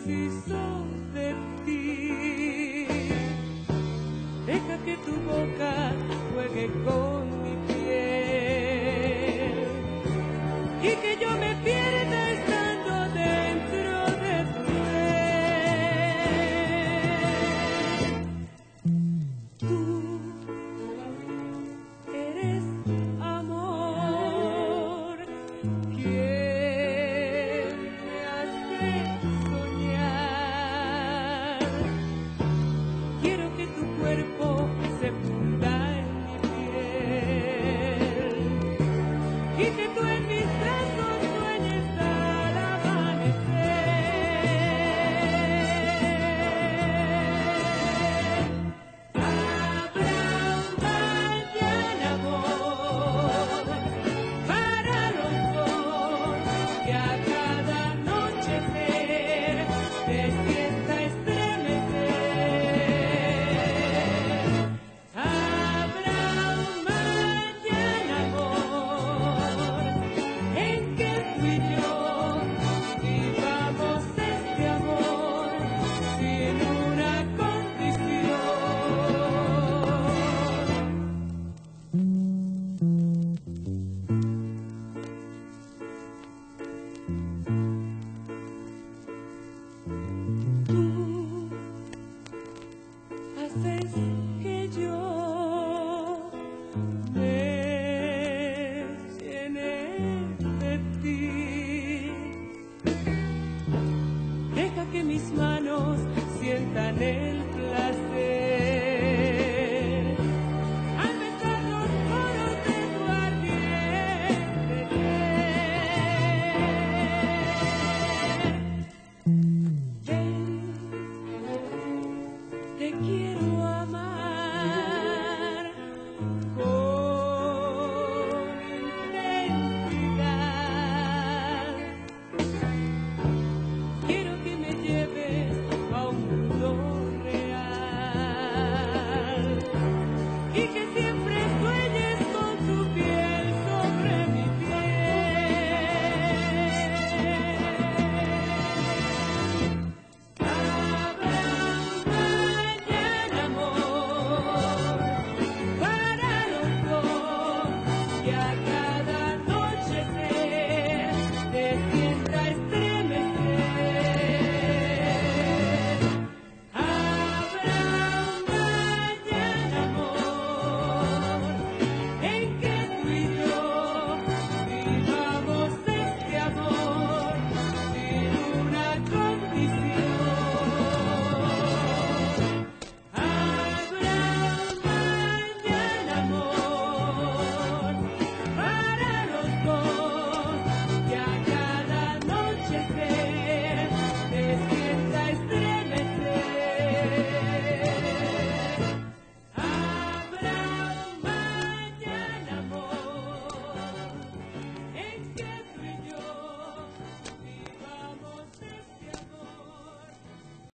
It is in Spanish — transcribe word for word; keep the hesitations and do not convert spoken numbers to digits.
preciso de ti. Deja que tu boca juegue con mi piel y que yo me pierda estando dentro de tu ser. Tú eres amor, quien me hace soñar. Quiero que tu cuerpo se funda en mi piel y que tú en mis brazos sueñes al amanecer. Habrá un mañana, amor, para los dos, y a cada anochecer de fiesta estremecer. Habrá un mañana, amor, en que tú y yo vivamos este amor sin una condición. Tú haces que yo me llene de ti. Deja que mis manos sientan el placer